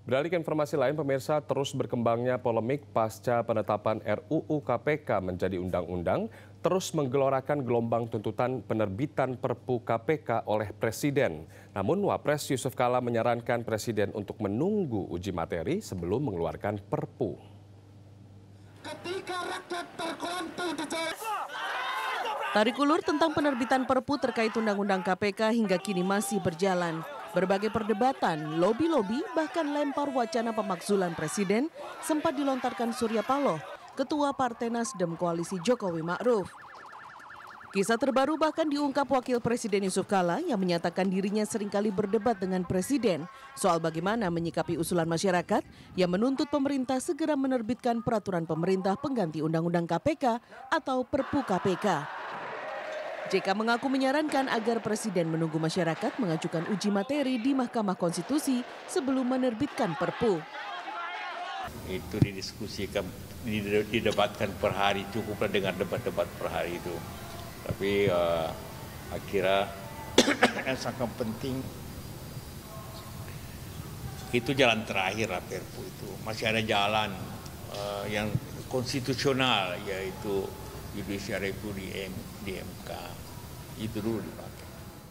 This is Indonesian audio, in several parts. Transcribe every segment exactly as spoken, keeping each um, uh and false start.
Beralih ke informasi lain, pemirsa, terus berkembangnya polemik pasca penetapan R U U K P K menjadi undang-undang, terus menggelorakan gelombang tuntutan penerbitan Perpu K P K oleh Presiden. Namun Wapres Yusuf Kala menyarankan Presiden untuk menunggu uji materi sebelum mengeluarkan Perpu. Ketika rakyat terkelanting di Tarik ulur tentang penerbitan Perpu terkait Undang-Undang K P K hingga kini masih berjalan. Berbagai perdebatan, lobi-lobi, bahkan lempar wacana pemakzulan Presiden sempat dilontarkan Surya Paloh, Ketua Partai Nasdem Koalisi Jokowi Ma'ruf. Kisah terbaru bahkan diungkap Wakil Presiden Yusuf Kala yang menyatakan dirinya seringkali berdebat dengan Presiden soal bagaimana menyikapi usulan masyarakat yang menuntut pemerintah segera menerbitkan peraturan pemerintah pengganti Undang-Undang K P K atau Perpu K P K. J K mengaku menyarankan agar Presiden menunggu masyarakat mengajukan uji materi di Mahkamah Konstitusi sebelum menerbitkan Perpu. Itu didiskusikan, didebatkan per hari, cukuplah dengan debat-debat per hari itu. Tapi uh, akhirnya yang sangat penting itu jalan terakhir lah Perpu itu. Masih ada jalan uh, yang konstitusional, yaitu judicial review di, M, di M K. Itu dulu dipakai.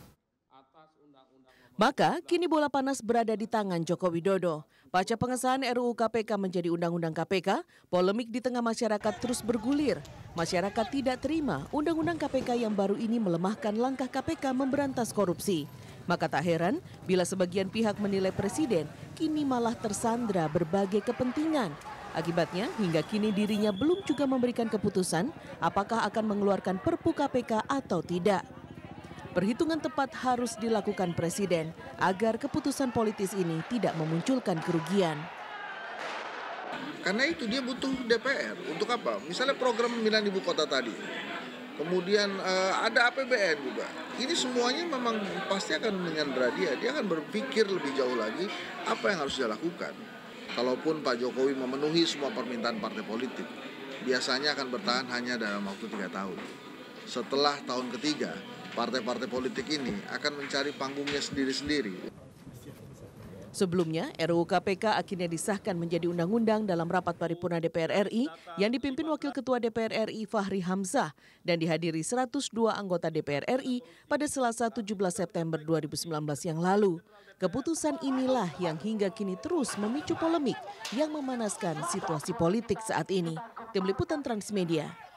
Maka kini bola panas berada di tangan Joko Widodo. Pasca pengesahan R U U K P K menjadi Undang-Undang K P K, polemik di tengah masyarakat terus bergulir. Masyarakat tidak terima Undang-Undang K P K yang baru ini melemahkan langkah K P K memberantas korupsi. Maka tak heran bila sebagian pihak menilai Presiden kini malah tersandra berbagai kepentingan. Akibatnya hingga kini dirinya belum juga memberikan keputusan apakah akan mengeluarkan Perpu K P K atau tidak. Perhitungan tepat harus dilakukan Presiden agar keputusan politis ini tidak memunculkan kerugian. Karena itu dia butuh D P R. Untuk apa? Misalnya program pemindahan ibu kota tadi. Kemudian uh, ada A P B N juga. Ini semuanya memang pasti akan menyandera dia. Dia akan berpikir lebih jauh lagi apa yang harus dia lakukan. Kalaupun Pak Jokowi memenuhi semua permintaan partai politik, biasanya akan bertahan hanya dalam waktu tiga tahun. Setelah tahun ketiga, partai-partai politik ini akan mencari panggungnya sendiri-sendiri. Sebelumnya, R U U K P K akhirnya disahkan menjadi undang-undang dalam rapat paripurna D P R R I yang dipimpin Wakil Ketua D P R R I Fahri Hamzah dan dihadiri seratus dua anggota D P R R I pada Selasa tujuh belas September dua ribu sembilan belas yang lalu. Keputusan inilah yang hingga kini terus memicu polemik yang memanaskan situasi politik saat ini. Tim Liputan Transmedia.